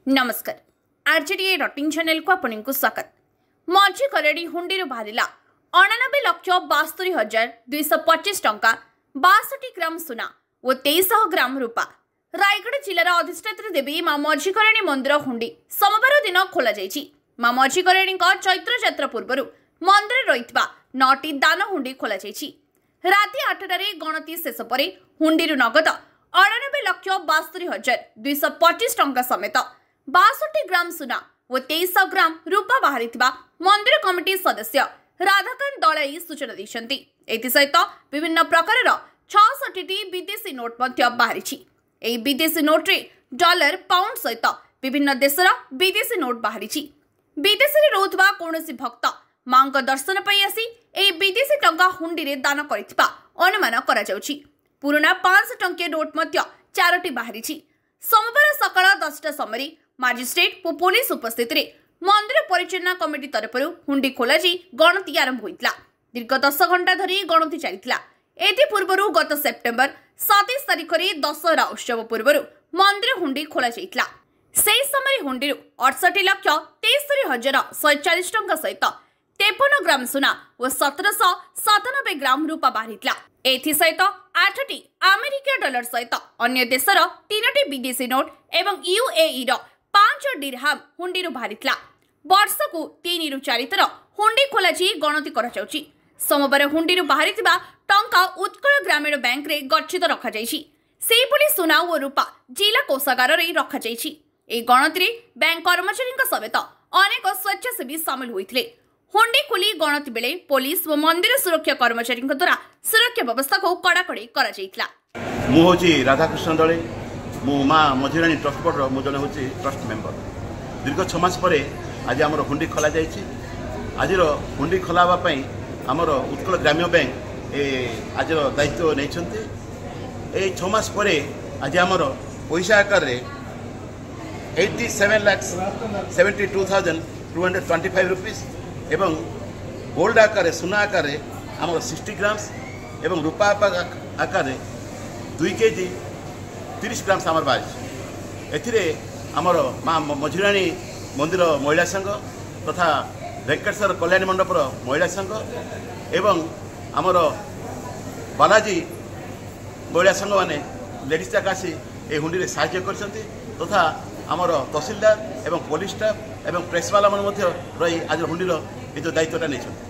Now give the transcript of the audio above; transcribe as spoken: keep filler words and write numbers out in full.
नमस्कार आरजेडीए rutting channel को आपन को स्वागत। मझी करेडी हुंडी बाहरिला अणानबे लक्ष बास्तरी हजार दुईश पचिश टंका बासठी ग्राम सुना और तेईस ग्राम रूपा। रायगढ़ जिलार अधिष्ठात्री देवी मां मझी करेणी मंदिर हुंडी सोमवार दिन खोल मां मझी करेणी चैत्र यात्रा पूर्व मंदिर रही नौटी दान हुंडी खोल राति आठटारे गणति शेष पर हुंडी नगद अणानबे लक्ष बास्तरी हजार दुईश पचिश टंका समेत बासठी ग्राम सुना और तेईस ग्राम रूपा बाहरी मंदिर कमिटी सदस्य राधाकांत दलाई सूचना देते सहित विभिन्न प्रकार छठी विदेशी नोट बाहरी। विदेशी नोट्रे डॉलर पाउंड सहित विभिन्न देशर विदेशी नोट बाहरी। विदेश में रोथबा कौनसी भक्त मां दर्शन पाई आसी ए विदेशी टंका हुंडी रे दान करिथिबा अनुमान करा जाउछि। पुराना पांच टंकिया नोट मध्य चारोटी बाहरी। सोमवार सकाळ दसटा समय मजिस्ट्रेट और पुलिस उपस्थित रे मंदिर परिचालना कमिटी तरफ हुंडी खोल गणति आरंभ होता। दीर्घ दस घंटा धरी गणति चलता। एपूर्व गत सेप्टेम्बर सतैश तारिख में दशहरा उत्सव पूर्व मंदिर हुंडी खोल से समय हुंडी अड़सठी लक्ष तेस्तरी हजार शहे चालीस टंका सहित तेपन ग्राम सुना और सतरश सतानबे ग्राम रूपा बाहरी। एसहित आठटी अमेरिका डॉलर सहित अन्य देशर तीनोटी विदेशी नोट एवं यूएई पांच डिरहाम हुंडी बाहरी। वर्ष को तीन रु चार थर हुंडी खोल गणति करा जाउछि। सोमवार हुंडी बाहरी टंका उत्कल ग्रामीण बैंक रे गच्छित रखा जाइछि। सेहिपरि सुना और रूपा जिला कोषागार रे रखा जाइछि। ए गणति बैंक कर्मचारी समेत अनेक स्वेच्छासेवी सामिल होइथिले। हुंडी खोली गणति बेले पुलिस और मंदिर सुरक्षा कर्मचारी द्वारा सुरक्षा व्यवस्था को कड़ाकड़ी करा जाइथिला। मु होची राधाकृष्ण दळे मु मां मझीराणी ट्रस्ट बोर्ड रो मु जने होची ट्रस्ट मेंबर। दीर्घ छ मास परे आज हमर हुंडी खोला जाइछि। आज रो हुंडी खोलावा पई हमर उत्कल ग्रामीण बैंक ए आज रो दायित्व नै छथि। ए छ मास परे आज हमर पैसा आकार रे सत्तासी लाख बहत्तर हज़ार दो सौ पच्चीस रुपीस एवं गोल्ड आकार सुना आकार आम सिक्सटी ग्राम्स एवं रूपा आकार दुई केजी तीस ग्राम्स आमर बाहरी। एथिरे आमर माँ मझीराणी मंदिर महिला संघ तथा वेंकटेश्वर कल्याणी मंडपर महिला संघ एवं आमर बालाजी महिला संघ मैंने लेडीज जाक आसी ए हुंडी साहाय्य करछन्ति तथा आमर तहसीलदार एवं पुलिस स्टाफ एवं प्रेस वाला मन रही आज हुंडीर ये जो दायित्वटा नहीं।